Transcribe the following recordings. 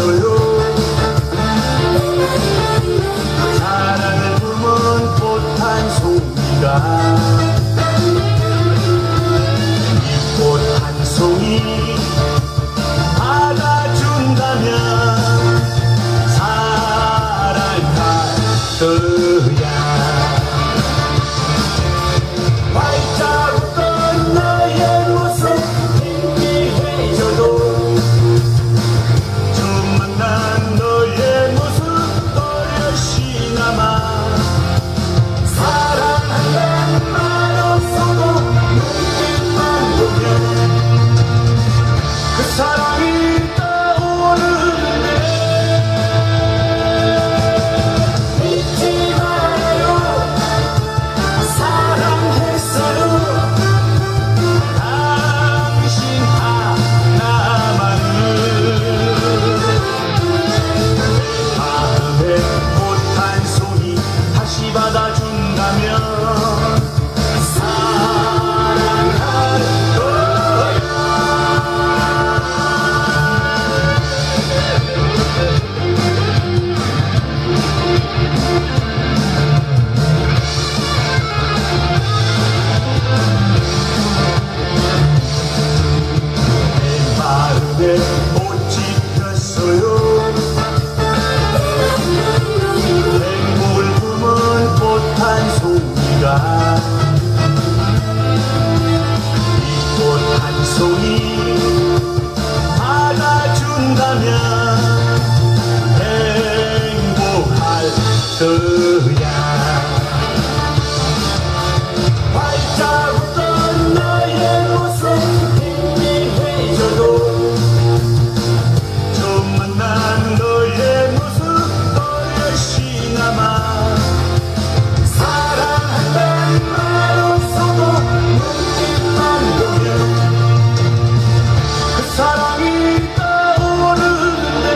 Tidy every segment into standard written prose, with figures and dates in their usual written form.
지켰어요. 사랑을 품은 꽃 한 송이가 이 꽃 한 송이 받아준다면 사랑할 거야. 활짝 웃던 너의 모습 희미해져도 처음 만난 너의 모습 또렷이 남아. 사랑한다는 말 없어도 눈빛만 보면 그 사랑이 떠오르는데 잊지 말아요. 사랑했어요. 당신 하나만을. 마음에 꽃 한 송이 다시 받아준다면 사랑할 거야. 내 마음에 꽃이 폈어요. 행복을 품은 꽃 한 송이가 이 꽃 한 송이 받아준다면 행복할 거야. 활짝 웃던 너의 모습 희미해져도 처음 만난 너의 모습 또렷이 남아. 사랑한다는 말 없어도 눈빛만 보면 그 사랑이 떠오르는데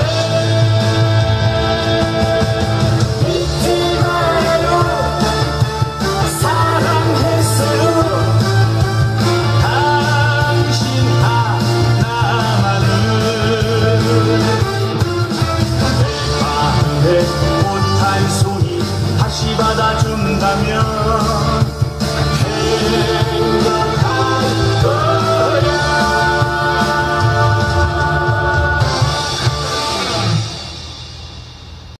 잊지 말아요. 사랑했어요. 당신 하나만을. 내 마음에 꽃 한 송이 다시 받아준다면